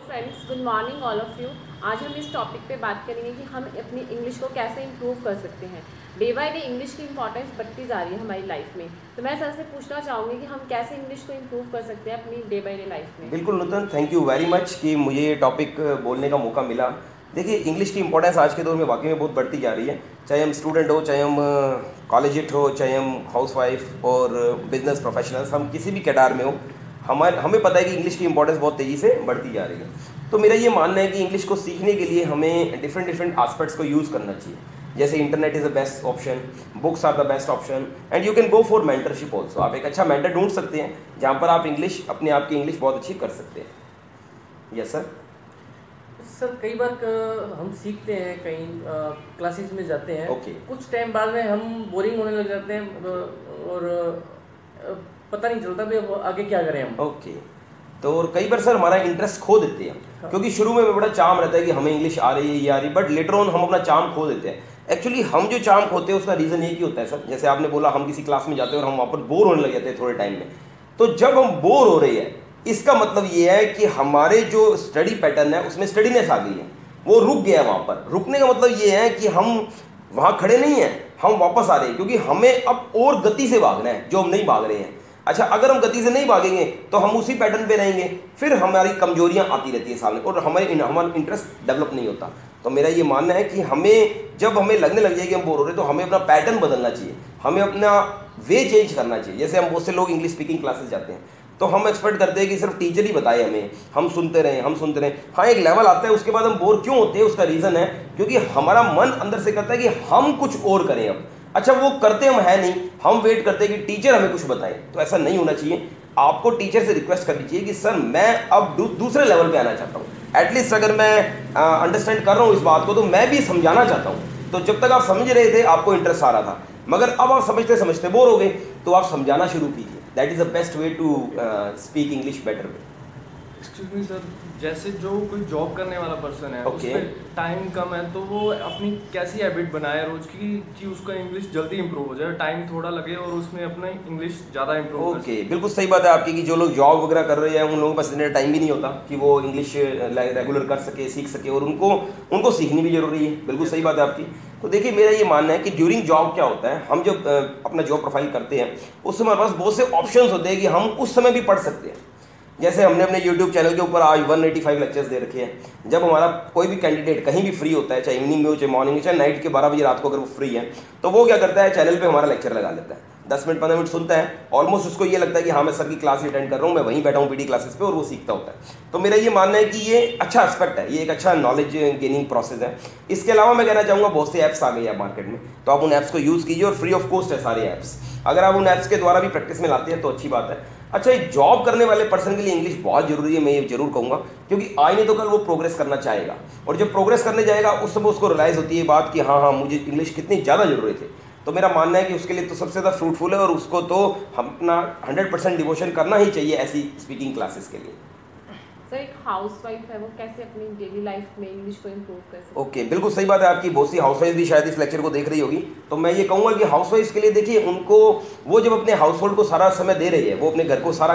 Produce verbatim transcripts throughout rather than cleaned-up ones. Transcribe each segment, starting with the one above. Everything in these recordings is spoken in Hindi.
Friends, good morning all of you. आज हम इस टॉपिक पे बात करेंगे कि हम अपनी इंग्लिश को कैसे इम्प्रूव कर सकते हैं। डे बाय डे इंग्लिश की इंपॉर्टेंस बढ़ती जा रही है हमारी लाइफ में। तो मैं सर से पूछना चाहूँगी कि हम कैसे इंग्लिश को इम्प्रूव कर सकते हैं अपनी डे बाय डे लाइफ में। बिल्कुल Nutan, thank you very much कि मुझे ये टॉपिक बोलने का मौका मिला। देखिए, इंग्लिश की इंपॉर्टेंस आज के दौर में वाकई में बहुत बढ़ती जा रही है। चाहे हम स्टूडेंट हो, चाहे हम कॉलेजिट हो, चाहे हम हाउस वाइफ और बिजनेस प्रोफेशनल्स, हम किसी भी कैटार में हो, हमारे हमें पता है कि इंग्लिश की इंपॉर्टेंस बहुत तेज़ी से बढ़ती जा रही है। तो मेरा ये मानना है कि इंग्लिश को सीखने के लिए हमें डिफरेंट डिफरेंट एस्पेक्ट्स को यूज़ करना चाहिए। जैसे internet is the best option, books are the best option, and you can go for mentorship also. आप एक अच्छा मेंटर ढूंढ सकते हैं जहाँ पर आप इंग्लिश अपने आप की इंग्लिश बहुत अच्छी कर सकते हैं। Yes sir. सर कई बार क- हम सीखते हैं, कहीं क्लासेस में जाते हैं। Okay. कुछ टाइम बाद में हम बोरिंग होने लग जाते हैं अ, और अ, पता नहीं चलता भी अब आगे क्या करें हम। ओके तो और कई बार सर हमारा इंटरेस्ट खो देते हैं, हाँ। क्योंकि शुरू में बड़ा चाम रहता है कि हमें इंग्लिश आ रही है, ये आ रही है, बट लेटर ऑन हम अपना चाम खो देते हैं। एक्चुअली हम जो चाम खोते हैं उसका रीज़न एक ही होता है सर। जैसे आपने बोला, हम किसी क्लास में जाते हैं और हम वहाँ पर बोर होने लग जाते हैं थोड़े टाइम में। तो जब हम बोर हो रहे हैं, इसका मतलब ये है कि हमारे जो स्टडी पैटर्न है उसमें स्टडीनेस आ गई है, वो रुक गया है। वहाँ पर रुकने का मतलब ये है कि हम वहाँ खड़े नहीं हैं, हम वापस आ रहे हैं, क्योंकि हमें अब और गति से भागना है जो हम नहीं भाग रहे हैं। अच्छा, अगर हम गति से नहीं भागेंगे तो हम उसी पैटर्न पे रहेंगे, फिर हमारी कमजोरियां आती रहती है सामने और हमारे हमारा इंटरेस्ट डेवलप नहीं होता। तो मेरा ये मानना है कि हमें जब हमें लगने लग जाए कि हम बोर हो रहे हैं, तो हमें अपना पैटर्न बदलना चाहिए, हमें अपना वे चेंज करना चाहिए। जैसे हम बहुत से लोग इंग्लिश स्पीकिंग क्लासेस जाते हैं तो हम एक्सपेक्ट करते हैं कि सिर्फ टीचर ही बताए हमें, हम सुनते रहें हम सुनते रहें। हाँ, एक लेवल आता है, उसके बाद हम बोर क्यों होते हैं, उसका रीज़न है क्योंकि हमारा मन अंदर से करता है कि हम कुछ और करें अब। अच्छा, वो करते हम है नहीं, हम वेट करते हैं कि टीचर हमें कुछ बताएं। तो ऐसा नहीं होना चाहिए। आपको टीचर से रिक्वेस्ट करनी चाहिए कि सर मैं अब दू, दूसरे लेवल पे आना चाहता हूँ। एटलीस्ट अगर मैं अंडरस्टैंड कर रहा हूँ इस बात को, तो मैं भी समझाना चाहता हूँ। तो जब तक आप समझ रहे थे आपको इंटरेस्ट आ रहा था, मगर अब आप समझते समझते बोर हो गए, तो आप समझाना शुरू कीजिए। That is the best way to speak English better way. Excuse me sir, जैसे जो कोई जॉब करने वाला पर्सन है, Okay. उसमें टाइम कम है, तो वो अपनी कैसी हैबिट बनाए रोज की कि उसका इंग्लिश जल्दी इंप्रूव हो जाए, टाइम थोड़ा लगे और उसमें अपना इंग्लिश ज़्यादा इंप्रूव हो। ओके, बिल्कुल सही बात है आपकी कि जो लोग जॉब वगैरह कर रहे हैं उन लोगों के पास इतना टाइम भी नहीं होता कि वो इंग्लिश रेगुलर कर सके, सीख सके, और उनको उनको सीखनी भी जरूरी है। बिल्कुल सही बात है आपकी। तो देखिए, मेरा ये मानना है कि ड्यूरिंग जॉब क्या होता है, हम जब अ, अपना जॉब प्रोफाइल करते हैं उस समय हमारे पास बहुत से ऑप्शंस होते हैं कि हम उस समय भी पढ़ सकते हैं। जैसे हमने अपने यूट्यूब चैनल के ऊपर आज एक सौ पचासी लेक्चर्स दे रखे हैं। जब हमारा कोई भी कैंडिडेट कहीं भी फ्री होता है, चाहे इवनिंग में हो, चाहे मॉर्निंग में, चाहे नाइट के बारह बजे रात को अगर वो फ्री है, तो वो क्या करता है, चैनल पे हमारा लेक्चर लगा लेता है, दस मिनट पंद्रह मिनट सुनता है। ऑलमोस्ट उसको ये लगता है कि हाँ, मैं सर की क्लास अटेंड कर रहा हूँ, मैं वहीं बैठा हूँ पीटी क्लासेस पे, और वो सीखता होता है। तो मेरा ये मानना है कि ये अच्छा एस्पेक्ट है, ये एक अच्छा नॉलेज गेनिंग प्रोसेस है। इसके अलावा मैं कहना चाहूँगा, बहुत से ऐप्स आ गए हैं मार्केट में, तो आप उन ऐप्स को यूज़ कीजिए, और फ्री ऑफ कॉस्ट है सारे ऐप्स। अगर आप उन ऐप्स के द्वारा भी प्रैक्टिस में लाते हैं तो अच्छी बात है। अच्छा, एक जॉब करने वाले पर्सन के लिए इंग्लिश बहुत जरूरी है, मैं ये जरूर कहूँगा, क्योंकि आज नहीं तो कल वो प्रोग्रेस करना चाहेगा, और जब प्रोग्रेस करने जाएगा उस समय उसको रियलाइज होती है बात कि हाँ हाँ मुझे इंग्लिश कितनी ज़्यादा जरूरत है। तो मेरा मानना है कि उसके लिए तो सबसे ज़्यादा फ्रूटफुल है, और उसको तो हम अपना हंड्रेड परसेंट डिवोशन करना ही चाहिए ऐसी स्पीकिंग क्लासेस के लिए। सर, एक हाउसवाइफ है, वो कैसे अपनी डेली लाइफ में इंग्लिश को इम्प्रूव कर सकती है? ओके, बिल्कुल सही बात है आपकी। बहुत सी हाउसवाइफ भी शायद इस लेक्चर को देख रही होगी। तो मैं ये कहूँगा कि हाउसवाइफ के लिए, देखिए, उनको वो जब अपने हाउस होल्ड को सारा समय दे रही है, वो अपने घर को सारा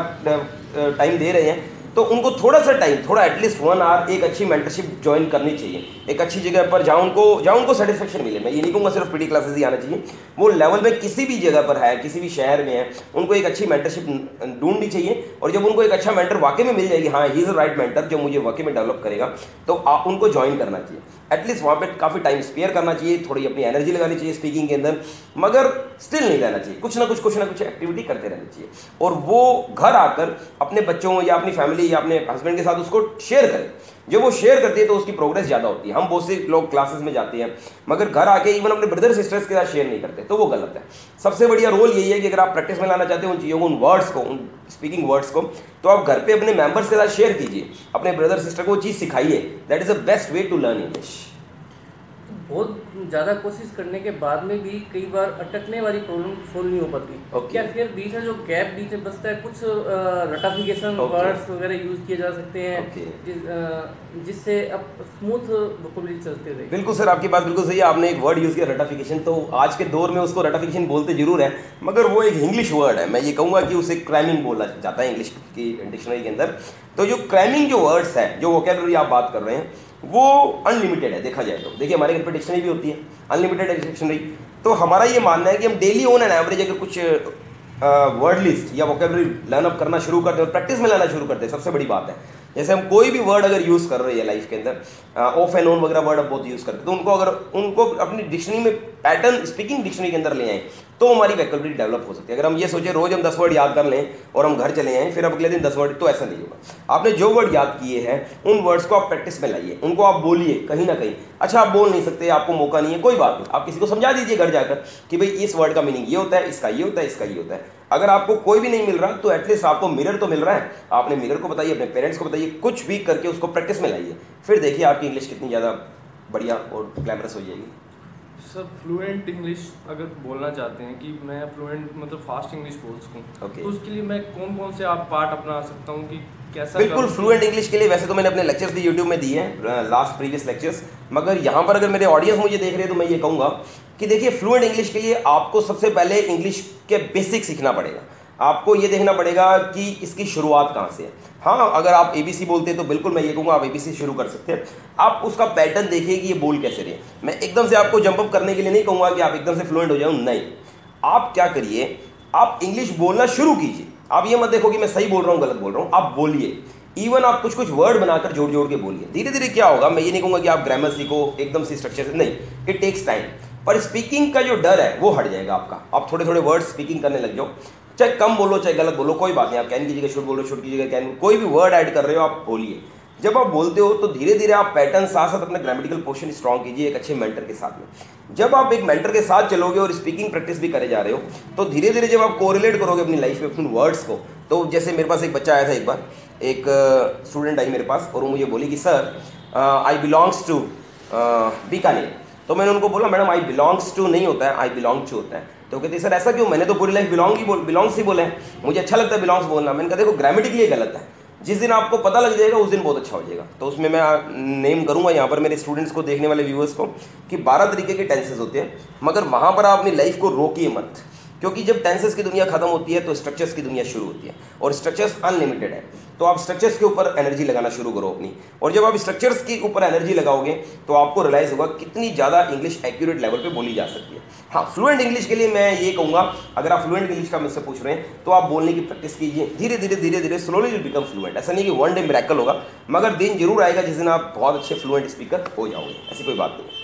टाइम दे रहे हैं, तो उनको थोड़ा सा टाइम, थोड़ा एटलीस्ट वन आवर एक अच्छी मेंटरशिप ज्वाइन करनी चाहिए, एक अच्छी जगह पर जहाँ उनको जहाँ उनको सेटिस्फेक्शन मिले। मैं ये नहीं कहूँगा सिर्फ पीटी क्लासेस ही आना चाहिए, वो लेवल में किसी भी जगह पर है, किसी भी शहर में है, उनको एक अच्छी मेंटरशिप ढूंढनी चाहिए। और जब उनको एक अच्छा मेंटर वाकई में मिल जाएगी, हाँ he is a right mentor जो मुझे वाकई में डेवलप करेगा, तो आप उनको ज्वाइन करना चाहिए। एटलीस्ट वहाँ पे काफ़ी टाइम स्पेयर करना चाहिए, थोड़ी अपनी एनर्जी लगानी चाहिए स्पीकिंग के अंदर, मगर स्टिल नहीं रहना चाहिए, कुछ ना कुछ कुछ ना कुछ एक्टिविटी करते रहनी चाहिए। और वो घर आकर अपने बच्चों या अपनी फैमिली या अपने हस्बैंड के साथ उसको शेयर करें। जब वो शेयर करती है तो उसकी प्रोग्रेस ज़्यादा होती है। हम बहुत से लोग क्लासेस में जाते हैं मगर घर आके इवन अपने ब्रदर सिस्टर्स के साथ शेयर नहीं करते, तो वो गलत है। सबसे बढ़िया रोल यही है कि अगर आप प्रैक्टिस में लाना चाहते हो उन चीज़ों को, उन वर्ड्स को, उन स्पीकिंग वर्ड्स को, तो आप घर पे अपने मेंबर्स के साथ शेयर कीजिए, अपने ब्रदर सिस्टर को वो चीज़ सिखाइए। That is the best way to learn English. बहुत ज़्यादा कोशिश करने के बाद में भी कई बार अटकने वाली प्रॉब्लम सोल्व नहीं हो पाती। Okay. क्या फिर बीच में जो गैप बीच में बचता है, कुछ रटाफिकेशन Okay. वर्ड्स वगैरह यूज़ किए जा सकते हैं Okay. जिस, अ, जिससे अब स्मूथ वोकैबुलरी चलते रहे? बिल्कुल सर, आपकी बात बिल्कुल सही है। आपने एक वर्ड यूज़ किया रटाफिकेशन, तो आज के दौर में उसको रटाफिकेशन बोलते जरूर है, मगर वो एक इंग्लिश वर्ड है। मैं ये कहूँगा कि उसे क्रैमिंग बोला जाता है इंग्लिश की डिक्शनरी के अंदर। तो जो क्रैमिंग जो वर्ड्स हैं, जो वोकैबुलरी आप बात कर रहे हैं, वो अनलिमिटेड है देखा जाए तो। देखिए हमारे घर पर डिक्शनरी भी होती है, अनलिमिटेड है डिक्शनरी। तो हमारा ये मानना है कि हम डेली ऑन एन एवरेज अगर कुछ वर्ड लिस्ट या वोकैबुलरी लर्न अप करना शुरू करते हैं और प्रैक्टिस में लाना शुरू करते हैं, सबसे बड़ी बात है। जैसे हम कोई भी वर्ड अगर यूज़ कर रहे हैं लाइफ के अंदर, ऑफ एंड ऑन वगैरह वर्ड अब बहुत यूज़ करते हैं, तो उनको अगर उनको अपनी डिक्शनरी में पैटर्न स्पीकिंग डिक्शनरी के अंदर ले आए तो हमारी वोकैबुलरी डेवलप हो सकती है। अगर हम ये सोचे रोज हम दस वर्ड याद कर लें और हम घर चले आएँ फिर अब अगले दिन दस वर्ड, तो ऐसा नहीं होगा। आपने जो वर्ड याद किए हैं उन वर्ड्स को आप प्रैक्टिस में लाइए, उनको आप बोलिए कहीं ना कहीं। अच्छा आप बोल नहीं सकते, आपको मौका नहीं है, कोई बात नहीं, आप किसी को समझा दीजिए घर जाकर कि भाई इस वर्ड का मीनिंग ये होता है, इसका ये होता है, इसका ये होता है। अगर आपको कोई भी नहीं मिल रहा तो एटलीस्ट आपको मिरर तो मिल रहा है, आपने मिरर को बताइए, अपने पेरेंट्स को बताइए, कुछ भी करके उसको प्रैक्टिस में लाइए, फिर देखिए आपकी इंग्लिश कितनी ज़्यादा बढ़िया और ग्लैमरस हो जाएगी। सर फ्लुएंट इंग्लिश अगर बोलना चाहते हैं कि मैं फ्लुएंट मतलब फास्ट इंग्लिश बोल सकूं, Okay. तो उसके लिए मैं कौन कौन से आप पार्ट अपना सकता हूं कि कैसा बिल्कुल करूं? फ्लुएंट इंग्लिश के लिए वैसे तो मैंने अपने लेक्चर्स भी यूट्यूब में दिए हैं, लास्ट प्रीवियस लेक्चर्स, मगर यहाँ पर अगर मेरे ऑडियंस मुझे देख रहे हैं तो मैं ये कहूँगा कि देखिए फ्लुएंट इंग्लिश के लिए आपको सबसे पहले इंग्लिश के बेसिक सीखना पड़ेगा। आपको ये देखना पड़ेगा कि इसकी शुरुआत कहाँ से है। हाँ अगर आप एबीसी बोलते हैं तो बिल्कुल मैं ये कहूँगा आप एबीसी शुरू कर सकते हैं। आप उसका पैटर्न देखिए कि ये बोल कैसे रहे। मैं एकदम से आपको जंप अप करने के लिए नहीं कहूँगा कि आप एकदम से फ्लुएंट हो जाओ, नहीं। आप क्या करिए, आप इंग्लिश बोलना शुरू कीजिए। आप ये मत देखो कि मैं सही बोल रहा हूँ गलत बोल रहा हूँ, आप बोलिए। इवन आप कुछ कुछ वर्ड बनाकर जोड़ जोड़ के बोलिए। धीरे धीरे क्या होगा, मैं ये नहीं कहूँगा कि आप ग्रामर सीखो एकदम से स्ट्रक्चर से, नहीं, इट टेक्स टाइम। पर स्पीकिंग का जो डर है वो हट जाएगा आपका। आप थोड़े थोड़े वर्ड स्पीकिंग करने लग जाओ, चाहे कम बोलो चाहे गलत बोलो, कोई बात नहीं। आप कैन की जगह शुड बोलो, शुड की जगह कैन, कोई भी वर्ड ऐड कर रहे हो आप बोलिए। जब आप बोलते हो तो धीरे धीरे आप पैटर्न साथ साथ अपना ग्रामेटिकल पोर्शन स्ट्रॉन्ग कीजिए एक अच्छे मेंटर के साथ में। जब आप एक मेंटर के साथ चलोगे और स्पीकिंग प्रैक्टिस भी करे जा रहे हो तो धीरे धीरे जब आप कोरिलेट करोगे अपनी लाइफ में अपने वर्ड्स को, तो जैसे मेरे पास एक बच्चा आया था एक बार, एक स्टूडेंट आई मेरे पास और वो मुझे बोली कि sir I belongs to Bikaner. तो मैंने उनको बोला मैडम आई बिलोंग्स टू नहीं होता है, आई बिलोंग टू होता है। तो कहते सर ऐसा क्यों, मैंने तो पूरी लाइफ बिलोंग ही बोल बिलोंग्स ही बोला है, मुझे अच्छा लगता है बिलोंग्स बोलना। मैंने कहा देखो ग्रामेटिकली गलत है, जिस दिन आपको पता लग जाएगा उस दिन बहुत अच्छा हो जाएगा। तो उसमें मैं नेम करूंगा यहाँ पर मेरे स्टूडेंट्स को, देखने वाले व्यूअर्स को, कि बारह तरीके के टेंसेस होते हैं, मगर वहाँ पर आप अपनी लाइफ को रोकिए मत, क्योंकि जब टेंसेस की दुनिया खत्म होती है तो स्ट्रक्चर्स की दुनिया शुरू होती है और स्ट्रक्चर्स अनलिमिटेड है। तो आप स्ट्रक्चर्स के ऊपर एनर्जी लगाना शुरू करो अपनी, और जब आप स्ट्रक्चर्स के ऊपर एनर्जी लगाओगे तो आपको रियलाइज होगा कितनी ज़्यादा इंग्लिश एक्यूरेट लेवल पे बोली जा सकती है। हाँ फ्लुएंट इंग्लिश के लिए मैं ये कहूँगा, अगर आप फ्लुएंट इंग्लिश का मुझसे पूछ रहे हैं तो आप बोलने की प्रैक्टिस कीजिए, धीरे धीरे धीरे धीरे स्लोली विल बिकम फ्लुएंट। ऐसा नहीं कि वन डे मिरेकल होगा, मगर दिन जरूर आएगा जिस दिन आप बहुत अच्छे फ्लुएंट स्पीकर हो जाओगे, ऐसी कोई बात नहीं है।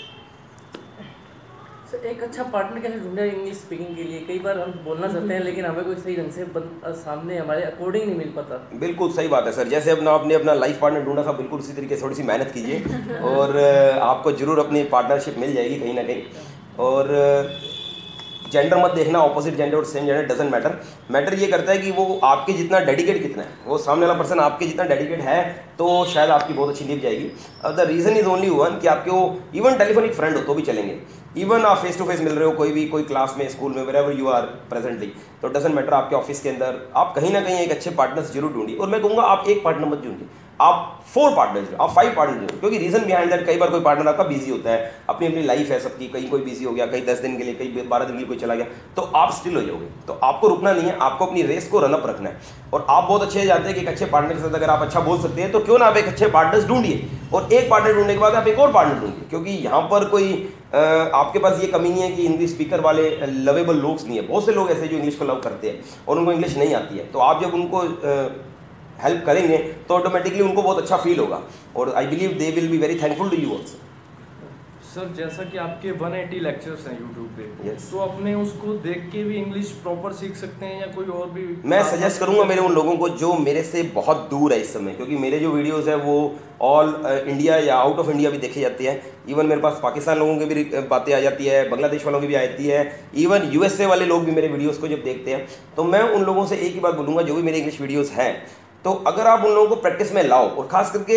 सर एक अच्छा पार्टनर कैसे ढूंढे इंग्लिश स्पीकिंग के लिए? कई बार हम बोलना चाहते हैं लेकिन हमें कोई सही ढंग से बन- सामने हमारे अकॉर्डिंग नहीं मिल पाता। बिल्कुल सही बात है सर, जैसे अपना आपने अपना लाइफ पार्टनर ढूंढा था, बिल्कुल उसी तरीके से थोड़ी सी मेहनत कीजिए और आपको जरूर अपनी पार्टनरशिप मिल जाएगी कहीं ना कहीं। और जेंडर मत देखना, ऑपोजिट जेंडर और same gender doesn't matter. Matter ये करता है कि वो आपके जितना डेडिकेट कितना है, वो सामने वाला पर्सन आपके जितना डेडिकेट है तो शायद आपकी बहुत अच्छी लीव जाएगी। अब the reason is only one कि आपके वो इवन टेलीफोनिक फ्रेंड हो तो भी चलेंगे, इवन आप फेस टू फेस मिल रहे हो कोई भी, कोई क्लास में, स्कूल में, वेरेवर यू आर प्रेजेंटली, तो डजंट मैटर, आपके ऑफिस के अंदर आप कहीं ना कहीं एक अच्छे पार्टनर्स जरूर ढूंढिए। और मैं कहूँगा आप एक पार्टनर मत ढूंढिए, आप फोर पार्टनर्स, आप फाइव पार्टनर, क्योंकि रीजन बिहाइंड दैट कई बार कोई पार्टनर आपका बिजी होता है, अपनी अपनी लाइफ है सबकी, कहीं कोई बिजी हो गया, कहीं दस दिन के लिए, कहीं बारह दिन के लिए कोई चला गया, तो आप स्टिल हो जाओगे। तो आपको रुकना नहीं है, आपको अपनी रेस को रन अप रखना है। और आप बहुत अच्छे जानते हैं कि एक अच्छे पार्टनर के साथ अगर आप अच्छा बोल सकते हैं तो क्यों ना आप एक अच्छे पार्टनर्स ढूंढिए, और एक पार्टनर ढूंढने के बाद आप एक और पार्टनर ढूंढिए, क्योंकि यहाँ पर कोई आ, आपके पास ये कमी नहीं है कि इंग्लिश स्पीकर वाले लवेबल लोग नहीं है। बहुत से लोग ऐसे जो इंग्लिश को लव करते हैं और उनको इंग्लिश नहीं आती है, तो आप जब उनको हेल्प करेंगे तो ऑटोमेटिकली उनको बहुत अच्छा फील होगा, और I believe they will be very thankful to you also. Sir जैसा कि आपके एक सौ अस्सी लेक्चर्स हैं यूट्यूब पे, Yes. तो अपने उसको देख के भी इंग्लिश प्रॉपर सीख सकते हैं या कोई और भी? मैं सजेस्ट करूंगा मेरे उन लोगों को जो मेरे से बहुत दूर है इस समय, क्योंकि मेरे जो वीडियोस है वो ऑल इंडिया या आउट ऑफ इंडिया भी देखे जाते हैं। इवन मेरे पास पाकिस्तान लोगों की भी बातें आ जाती है, बांग्लादेश वालों की भी आती है, इवन यूएसए वाले लोग भी मेरे वीडियोस को जब देखते हैं, तो मैं उन लोगों से एक ही बात बोलूँगा, जो भी मेरे इंग्लिश वीडियोज़ हैं, तो अगर आप उन लोगों को प्रैक्टिस में लाओ, और ख़ास करके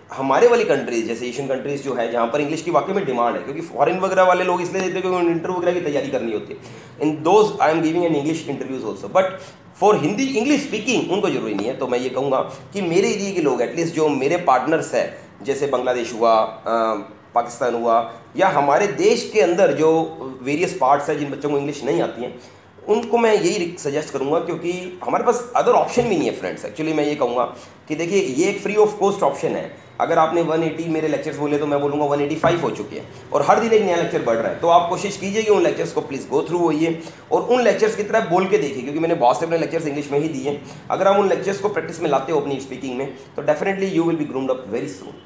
हमारे वाली कंट्रीज जैसे एशियन कंट्रीज जो है जहाँ पर इंग्लिश की वाकई में डिमांड है, क्योंकि फॉरेन वगैरह वाले लोग इसलिए देते हैं क्योंकि उन्हें इंटरव्यू वगैरह की तैयारी करनी होती है। In those I am giving an English interviews also, but for Hindi English speaking उनको जरूरी नहीं है। तो मैं ये कहूँगा कि मेरे एरिया के लोग एटलीस्ट जो मेरे पार्टनर्स हैं, जैसे बांग्लादेश हुआ, पाकिस्तान हुआ, या हमारे देश के अंदर जो वेरियस पार्ट्स हैं जिन बच्चों को इंग्लिश नहीं आती हैं, उनको मैं यही सजेस्ट करूंगा, क्योंकि हमारे पास अदर ऑप्शन भी नहीं है फ्रेंड्स। एक्चुअली मैं ये कहूँगा कि देखिए ये एक फ्री ऑफ कॉस्ट ऑप्शन है। अगर आपने एक सौ अस्सी मेरे लेक्चर्स बोले तो मैं बोलूँगा एक सौ पचासी हो चुके हैं और हर दिन एक नया लेक्चर बढ़ रहा है। तो आप कोशिश कीजिए कि उन लेक्चर्स को प्लीज़ गो थ्रू होइए और उन लेक्चर्स की तरह बोल के देखिए, क्योंकि मैंने बहुत से अपने लेक्चर्स इंग्लिश में ही दिए। अगर आप उन लेक्चर्स को प्रैक्टिस में लाते हो अपनी स्पीकिंग में तो definitely you will be groomed up very soon.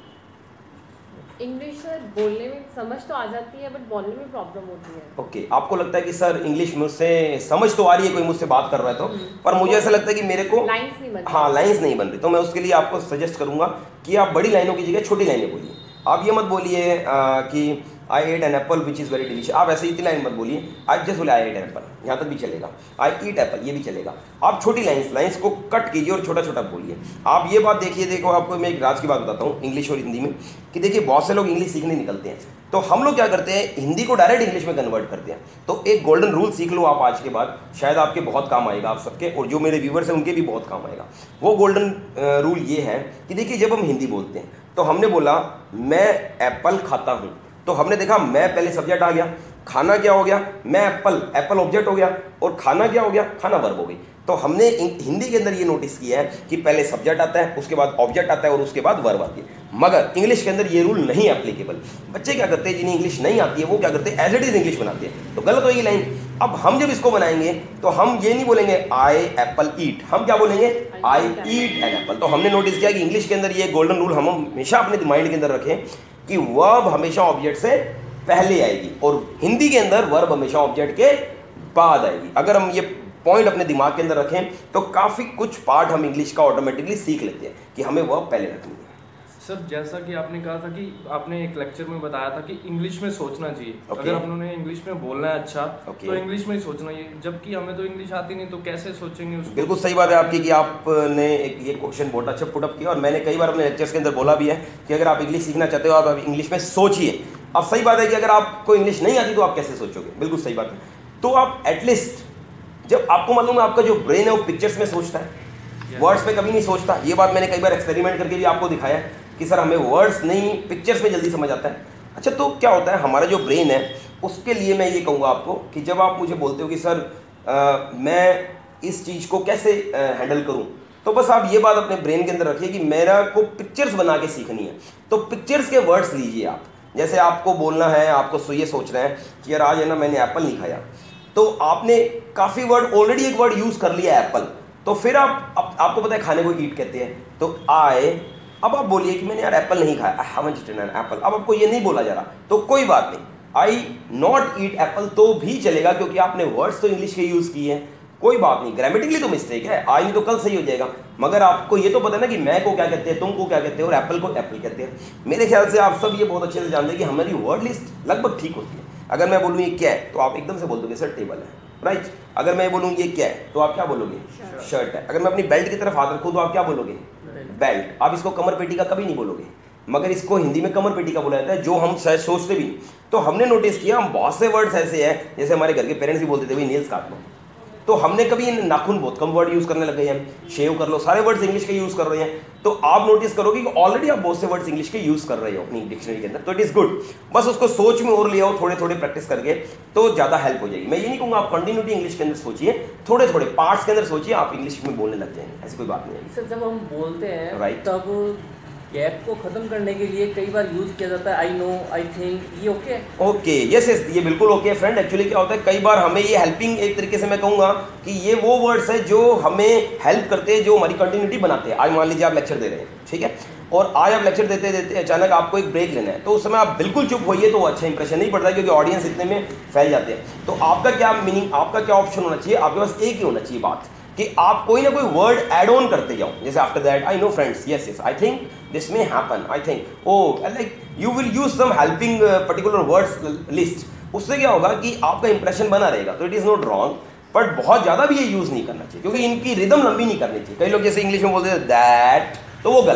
English बोलने में समझ तो आ जाती है बट बोलने में प्रॉब्लम होती है। ओके okay, आपको लगता है कि सर इंग्लिश मुझसे समझ तो आ रही है, कोई मुझसे बात कर रहा है तो, पर मुझे ऐसा लगता है कि मेरे को लाइंस नहीं बन रही। हाँ लाइंस नहीं बन रही। तो मैं उसके लिए आपको सजेस्ट करूंगा कि आप बड़ी लाइनों की जगह छोटी लाइनें बोलिए। आप ये मत बोलिए कि I ate an apple which is very delicious, आप ऐसे इतनी लाइन मत बोलिए। आज जस्ट बोले आई एट एन एप्पल, यहाँ तक भी चलेगा। आई ईट एप्पल, ये भी चलेगा। आप छोटी लाइन्स लाइन्स को कट कीजिए और छोटा छोटा बोलिए। आप ये बात देखिए, देखो आपको मैं एक राज की बात बताता हूँ इंग्लिश और हिंदी में, कि देखिए बहुत से लोग इंग्लिश सीखने निकलते हैं तो हम लोग क्या करते हैं, हिंदी को डायरेक्ट इंग्लिश में कन्वर्ट करते हैं। तो एक गोल्डन रूल सीख लो आप आज के बाद, शायद आपके बहुत काम आएगा, आप सबके और जो मेरे व्यूवर्स हैं उनके भी बहुत काम आएगा। वो गोल्डन रूल ये है कि देखिए जब हम हिंदी बोलते हैं तो हमने बोला मैं एप्पल खाता हूँ, तो हमने देखा मैं पहले सब्जेक्ट आ गया, खाना क्या हो गया, मैं एप्पल, एप्पल ऑब्जेक्ट हो गया, और खाना क्या हो गया, खाना वर्ब हो गई। तो हमने हिंदी के अंदर ये नोटिस किया है कि पहले सब्जेक्ट आता है, उसके बाद ऑब्जेक्ट आता है और उसके बाद वर्ब आती है। मगर इंग्लिश के अंदर ये रूल नहीं एप्लीकेबल। बच्चे क्या करते हैं, जिन्हें इंग्लिश नहीं आती है वो क्या करते हैं, एज इट इज इंग्लिश बनाते हैं, तो गलत होगी लाइन। अब हम जब इसको बनाएंगे तो हम ये नहीं बोलेंगे आई एप्पल ईट, हम क्या बोलेंगे आई ईट एन एप्पल। तो हमने नोटिस किया कि इंग्लिश के अंदर ये गोल्डन रूल हम हमेशा अपने माइंड के अंदर रखें कि वर्ब हमेशा ऑब्जेक्ट से पहले आएगी और हिंदी के अंदर वर्ब हमेशा ऑब्जेक्ट के बाद आएगी। अगर हम ये पॉइंट अपने दिमाग के अंदर रखें तो काफ़ी कुछ पार्ट हम इंग्लिश का ऑटोमेटिकली सीख लेते हैं कि हमें वर्ब पहले रखनी है। सर जैसा कि आपने कहा था कि आपने एक लेक्चर में बताया था कि इंग्लिश में सोचना चाहिए। okay. अगर अपनों इंग्लिश में बोलना है अच्छा okay. तो इंग्लिश में ही सोचना चाहिए, जबकि हमें तो इंग्लिश आती नहीं तो कैसे सोचेंगे उसको। बिल्कुल सही बात है आपकी कि आपने एक ये क्वेश्चन बहुत अच्छा पुटअप किया और मैंने कई बार अपने लेक्चर्स के अंदर बोला भी है कि अगर आप इंग्लिश सीखना चाहते हो आप इंग्लिश में सोचिए। अब सही बात है कि अगर आपको इंग्लिश नहीं आती तो आप कैसे सोचोगे, बिल्कुल सही बात है। तो आप एटलीस्ट जब आपको मालूम है आपका जो ब्रेन है वो पिक्चर्स में सोचता है, वर्ड्स में कभी नहीं सोचता। ये बात मैंने कई बार एक्सपेरिमेंट करके भी आपको दिखाया है कि सर हमें वर्ड्स नहीं पिक्चर्स में जल्दी समझ आता है। अच्छा तो क्या होता है हमारा जो ब्रेन है उसके लिए मैं ये कहूँगा आपको कि जब आप मुझे बोलते हो कि सर आ, मैं इस चीज़ को कैसे हैंडल करूँ, तो बस आप ये बात अपने ब्रेन के अंदर रखिए कि मेरा को पिक्चर्स बना के सीखनी है। तो पिक्चर्स के वर्ड्स लीजिए आप, जैसे आपको बोलना है, आपको ये सोचना है कि यार आज है ना मैंने एप्पल नहीं खाया, तो आपने काफ़ी वर्ड ऑलरेडी एक वर्ड यूज़ कर लिया एप्पल, तो फिर आप, आप आपको पता है खाने को ईट कहते हैं, तो आए अब आप बोलिए कि मैंने यार एप्पल नहीं खाया, I haven't eaten an apple. अब आपको ये नहीं बोला जा रहा तो कोई बात नहीं, आई नॉट ईट एप्पल तो भी चलेगा क्योंकि आपने वर्ड्स तो इंग्लिश के यूज़ किए हैं, कोई बात नहीं। ग्रामेटिकली तो मिस्टेक है, आज नहीं तो कल सही हो जाएगा, मगर आपको ये तो पता है ना कि मैं को क्या कहते हैं, तुम को क्या कहते हैं और एप्पल को एप्पल कहते हैं। मेरे ख्याल से आप सब ये बहुत अच्छे से जानते हैं कि हमारी वर्ड लिस्ट लगभग ठीक होती है। अगर मैं बोलूँ ये क्या है तो आप एकदम से बोल दोगे सर टेबल है, राइट। अगर मैं बोलूँ ये क्या है तो आप क्या बोलोगे, शर्ट है। अगर मैं अपनी बेल्ट की तरफ हाथ रखूँ तो आप क्या बोलोगे, बेल्ट। आप इसको कमर पेटी का कभी नहीं बोलोगे, मगर इसको हिंदी में कमर पेटी का बोला जाता है, जो हम शायद सोचते भी। तो हमने नोटिस किया हम बहुत से वर्ड्स ऐसे हैं, जैसे हमारे घर के पेरेंट्स भी बोलते थे भाई नेल्स काट लो, तो हमने कभी नाखून बहुत कम वर्ड यूज़ करने लग गए हैं, शेव कर लो, सारे वर्ड्स इंग्लिश के यूज़ कर रहे हैं। तो आप नोटिस करोगे कि ऑलरेडी आप बहुत से वर्ड्स इंग्लिश के यूज़ कर रहे हो अपनी डिक्शनरी के अंदर, तो इट इज़ गुड। बस उसको सोच में और ले आओ, थोड़े थोड़े प्रैक्टिस करके तो ज़्यादा हेल्प हो जाएगी। मैं ये नहीं कहूँगा आप कंटिन्यूटी इंग्लिश के अंदर सोचिए, थोड़े थोड़े पार्ट्स के अंदर सोचिए, आप इंग्लिश में बोलने लग जाएंगे, ऐसी कोई बात नहीं है। सर जब हम बोलते हैं Right. तब गैप को ख़त्म करने के लिए कई बार यूज़ किया जाता है आई नो, आई थिंक, ये ओके है? ओके यस यस ये बिल्कुल ओके है फ्रेंड। एक्चुअली क्या होता है कई बार हमें ये हेल्पिंग, एक तरीके से मैं कहूँगा कि ये वो वर्ड्स है जो हमें हेल्प करते हैं, जो हमारी कंटिन्यूटी बनाते हैं। आज मान लीजिए आप लेक्चर दे रहे हैं, ठीक है, और आज आप लेक्चर देते देते अचानक आपको एक ब्रेक लेना है, तो उस समय आप बिल्कुल चुप होइए तो अच्छा इंप्रेशन नहीं पड़ता, क्योंकि ऑडियंस इतने में फैल जाते हैं। तो आपका क्या मीनिंग, आपका क्या ऑप्शन होना चाहिए, आपके पास एक ही होना चाहिए बात कि आप कोई ना कोई वर्ड ऐड ऑन करते जाओ। जैसे after that I know friends, yes yes I think this may happen, I think oh like you will use some helping particular words list. उससे क्या होगा कि आपका इंप्रेशन बना रहेगा। तो it is not wrong, but बहुत ज़्यादा भी ये यूज़ नहीं करना चाहिए, क्योंकि इनकी रिदम लंबी नहीं करनी चाहिए। कई लोग जैसे इंग्लिश में बोलते हैं दैट, तो वो गलत है।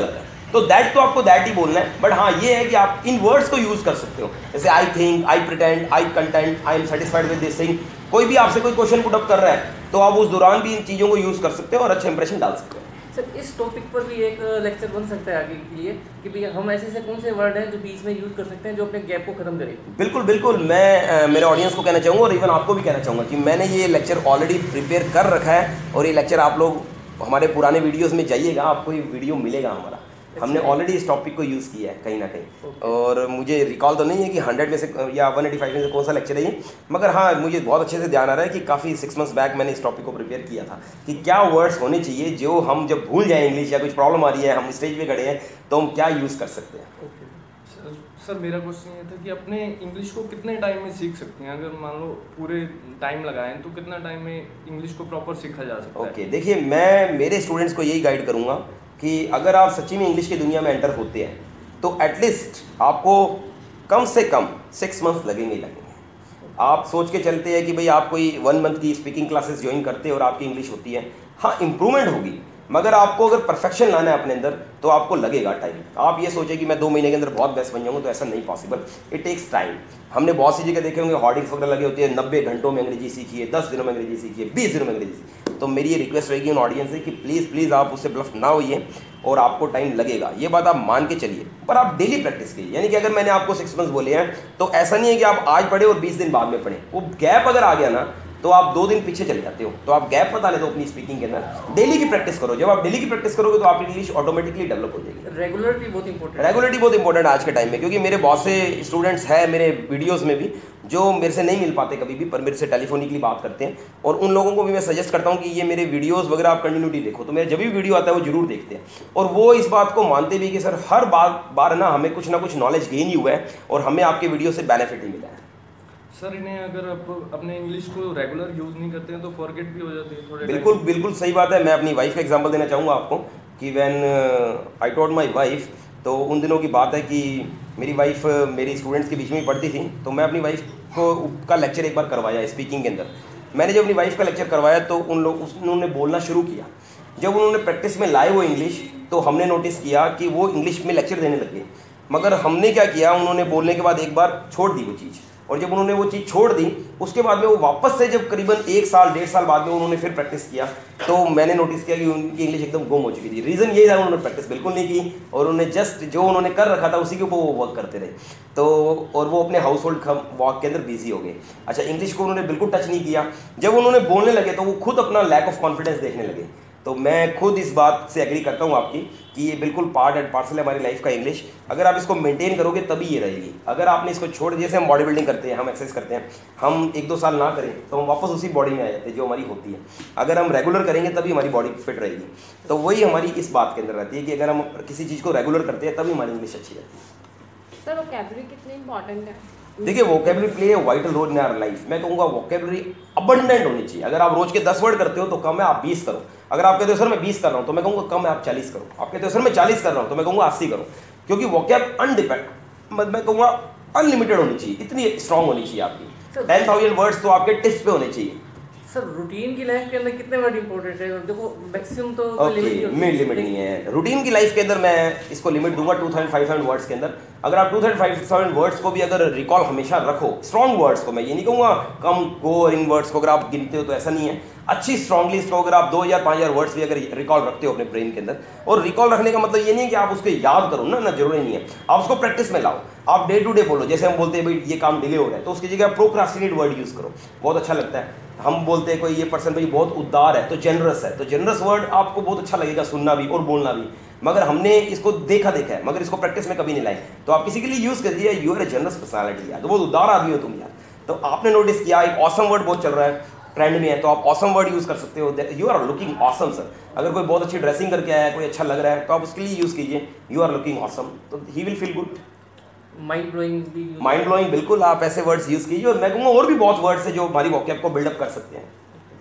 तो दैट तो आपको दैट ही बोलना है, बट हाँ ये है कि आप इन वर्ड्स को यूज़ कर सकते हो, जैसे I think, I pretend, I content, I am satisfied with this thing. कोई भी आपसे कोई क्वेश्चन पुट अप कर रहा है तो आप उस दौरान भी इन चीज़ों को यूज़ कर सकते हो और अच्छा इंप्रेशन डाल सकते हो। सर इस टॉपिक पर भी एक लेक्चर बन सकता है आगे के लिए कि भैया हम ऐसे ऐसे कौन से वर्ड हैं जो बीच में यूज़ कर सकते हैं जो अपने गैप को खत्म करे। बिल्कुल बिल्कुल, मैं आ, मेरे ऑडियंस को कहना चाहूँगा और इवन आपको भी कहना चाहूँगा कि मैंने ये लेक्चर ऑलरेडी प्रिपेयर कर रखा है और ये लेक्चर आप लोग हमारे पुराने वीडियोस में जाइएगा, आपको ये वीडियो मिलेगा हमारा। हमने ऑलरेडी इस टॉपिक को यूज़ किया है कहीं ना कहीं, और मुझे रिकॉल तो नहीं है कि हंड्रेड में से या वन एटी फाइव में से कौन सा लेक्चर है ये, मगर हाँ मुझे बहुत अच्छे से ध्यान आ रहा है कि काफ़ी सिक्स मंथ्स बैक मैंने इस टॉपिक को प्रिपेयर किया था कि क्या वर्ड्स होने चाहिए जो हम जब भूल जाएं इंग्लिश या कुछ प्रॉब्लम आ रही है, हम स्टेज पे खड़े हैं तो हम क्या यूज़ कर सकते हैं। सर, सर मेरा क्वेश्चन ये था कि अपने इंग्लिश को कितने टाइम में सीख सकते हैं? अगर मान लो पूरे टाइम लगाएं तो कितना टाइम में इंग्लिश को प्रॉपर सीखा जा सकता है? ओके okay, देखिए मैं मेरे स्टूडेंट्स को यही गाइड करूँगा कि अगर आप सच्ची में इंग्लिश की दुनिया में एंटर होते हैं तो एटलीस्ट आपको कम से कम सिक्स मंथ्स लगेंगे ही लगेंगे। आप सोच के चलते हैं कि भाई आप कोई वन मंथ की स्पीकिंग क्लासेस ज्वाइन करते हैं और आपकी इंग्लिश होती है, हाँ इंप्रूवमेंट होगी, मगर आपको अगर परफेक्शन लाना है अपने अंदर तो आपको लगेगा टाइम। आप ये सोचें कि मैं दो महीने के अंदर बहुत बेस्ट बन जाऊँगा, तो ऐसा नहीं पॉसिबल, इट टेक्स टाइम। हमने बहुत सी जगह देखे होंगे हॉर्डिंग्स वगैरह लगे होते हैं, नब्बे घंटों में अंग्रेजी सीखिए, दस दिनों में अंग्रेजी सीखिए, बीस दिनों में अंग्रेजी सीखिए। तो मेरी ये रिक्वेस्ट रहेगी उन ऑडियंस से कि प्लीज़ प्लीज़ आप उससे ब्लफ ना होइए और आपको टाइम लगेगा, ये बात आप मान के चलिए, पर आप डेली प्रैक्टिस कीजिए। यानी कि अगर मैंने आपको सिक्स मंथ्स बोले हैं तो ऐसा नहीं है कि आप आज पढ़े और बीस दिन बाद में पढ़े। वो गैप अगर आ गया ना तो आप दो दिन पीछे चले जाते हो, तो आप गैप मत आने दो अपनी स्पीकिंग के अंदर। डेली की प्रैक्टिस करो, जब आप डेली की प्रैक्टिस करोगे तो आपकी इंग्लिश ऑटोमेटिकली डेवलप हो जाएगी। रेगुलरिटी बहुत इंपॉर्टेंट रेगुलरिटी बहुत इंपॉर्टेंट है आज के टाइम में, क्योंकि मेरे बहुत से स्टूडेंट्स हैं मेरे वीडियोस में भी जो मेरे से नहीं मिल पाते कभी भी, पर मेरे से टेलीफोनिकली बात करते हैं, और उन लोगों को भी मैं सजेस्ट करता हूं कि ये मेरे वीडियोस वगैरह आप कंटिन्यूटी देखो। तो मेरा जब भी वीडियो आता है वो जरूर देखते हैं, और वो इस बात को मानते भी कि सर हर बार बार ना हमें कुछ ना कुछ नॉलेज गेन ही हुआ है और हमें आपके वीडियो से बेनिफिट ही मिला है। सर इन्हें अगर आप अपने इंग्लिश को रेगुलर यूज़ नहीं करते हैं तो फॉरगेट भी हो जाती है थोड़े। बिल्कुल बिल्कुल सही बात है। मैं अपनी वाइफ का एग्जांपल देना चाहूँगा आपको कि when I taught my wife, तो उन दिनों की बात है कि मेरी वाइफ मेरी स्टूडेंट्स के बीच में ही पढ़ती थी, तो मैं अपनी वाइफ को का लेक्चर एक बार करवाया स्पीकिंग के अंदर। मैंने जब अपनी वाइफ का लेक्चर करवाया तो उन लोग उन्होंने बोलना शुरू किया। जब उन्होंने प्रैक्टिस में लाए वो इंग्लिश, तो हमने नोटिस किया कि वो इंग्लिश में लेक्चर देने लगे, मगर हमने क्या किया, उन्होंने बोलने के बाद एक बार छोड़ दी वो चीज़, और जब उन्होंने वो चीज़ छोड़ दी उसके बाद में वो वापस से जब करीबन एक साल डेढ़ साल बाद में उन्होंने फिर प्रैक्टिस किया, तो मैंने नोटिस किया कि उनकी इंग्लिश एकदम गुम हो चुकी थी। रीज़न यही था, उन्होंने प्रैक्टिस बिल्कुल नहीं की और उन्होंने जस्ट जो उन्होंने कर रखा था उसी के ऊपर वो वर्क करते रहे, तो और वो अपने हाउस होल्ड वर्क के अंदर बिजी हो गए। अच्छा, इंग्लिश को उन्होंने बिल्कुल टच नहीं किया। जब उन्होंने बोलने लगे तो वो खुद अपना लैक ऑफ कॉन्फिडेंस देखने लगे। तो मैं खुद इस बात से एग्री करता हूँ आपकी कि ये बिल्कुल पार्ट एंड पार्सल है हमारी लाइफ का इंग्लिश। अगर आप इसको मेंटेन करोगे तभी ये रहेगी। अगर आपने इसको छोड़, जैसे हम बॉडी बिल्डिंग करते हैं, हम एक्सरसाइज करते हैं, हम एक दो साल ना करें तो हम वापस उसी बॉडी में आ जाते हैं जो हमारी होती है। अगर हम रेगुलर करेंगे तभी हमारी बॉडी फिट रहेगी। तो वही हमारी इस बात के अंदर रहती है कि अगर हम किसी चीज़ को रेगुलर करते हैं तभी हमारी इंग्लिश अच्छी रहती है। सर वोकैबुलरी कितनी इंपॉर्टेंट है? देखिए, vocabulary play a vital role in our life. मैं कहूँगा वोकेबलरी अबंडेंट होनी चाहिए। अगर आप रोज के दस वर्ड करते हो तो कम है आप बीस करो। अगर आप कहते हो सर मैं बीस कर रहा हूँ तो मैं कहूँगा कम है आप चालीस करो। आप कहते हो सर मैं चालीस कर रहा हूँ तो मैं कहूँगा अस्सी करो, क्योंकि वोकेब अनडिपेंड मैं कहूँगा अनलिमिटेड होनी चाहिए, इतनी स्ट्रांग होनी चाहिए आपकी। टेन थाउजेंड वर्ड्स तो आपके टिप्स पे होने चाहिए। सर रूटीन की लाइफ के अंदर कितने वर्ड इंपॉर्टेंट है? देखो मैक्सिमम तो ओके, लिमिट लिमिट नहीं है। रूटीन की लाइफ के अंदर मैं इसको लिमिट दूंगा two thousand five thousand words के अंदर। अगर आप two thousand five thousand words को भी अगर रिकॉल हमेशा रखो, स्ट्रॉन्ग वर्ड्स को, मैं ये नहीं कहूँगा कम गोरिंग वर्ड्स को अगर आप गिनते हो तो ऐसा नहीं है, अच्छी स्ट्रांगली इसको अगर आप दो हज़ार पाँच हज़ार वर्ड्स भी अगर रिकॉल रखते हो अपने ब्रेन के अंदर, और रिकॉल रखने का मतलब ये नहीं है कि आप उसको याद करो ना, ना जरूरी नहीं है, आप उसको प्रैक्टिस में लाओ। आप डे टू डे बोलो, जैसे हम बोलते हैं भाई ये काम डिले हो रहा है तो उसकी जगह प्रोक्रास्टिनेट वर्ड यूज़ करो, बहुत अच्छा लगता है। हम बोलते हैं कोई ये पर्सन भाई बहुत उदार है तो जेनरस है, तो जेनरस वर्ड आपको बहुत अच्छा लगेगा सुनना भी और बोलना भी, मगर हमने इसको देखा देखा है मगर इसको प्रैक्टिस में कभी नहीं लाए। तो आप किसी के लिए यूज़ कर दिया you are a generous personality यार, तो बहुत उदार आदमी हो तुम यार, तो आपने नोटिस किया एक ऑसम वर्ड बहुत चल रहा है, ट्रेंड में है, तो आप ऑसम वर्ड यूज़ कर सकते हो, you are looking awesome sir. अगर कोई बहुत अच्छी ड्रेसिंग करके आया है, कोई अच्छा लग रहा है, तो आप उसके लिए यूज़ कीजिए यू आर लुकिंग ऑसम, तो he will feel good. Mind blowing भी माइंड ब्लोइंग बिल्कुल आप ऐसे वर्ड्स यूज़ कीजिए, और मैं कहूँगा और भी बहुत वर्ड्स है जो हमारी वोकैब को बिल्डअप कर सकते हैं।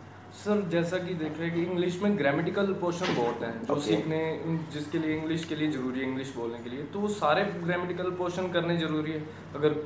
सर जैसा कि देख रहे हैं कि इंग्लिश में ग्रामेटिकल पोर्शन बहुत हैं जो Okay. सीखने जिसके लिए इंग्लिश के लिए ज़रूरी है, इंग्लिश बोलने के लिए, तो वो सारे ग्रामेटिकल पोर्शन करने ज़रूरी है। अगर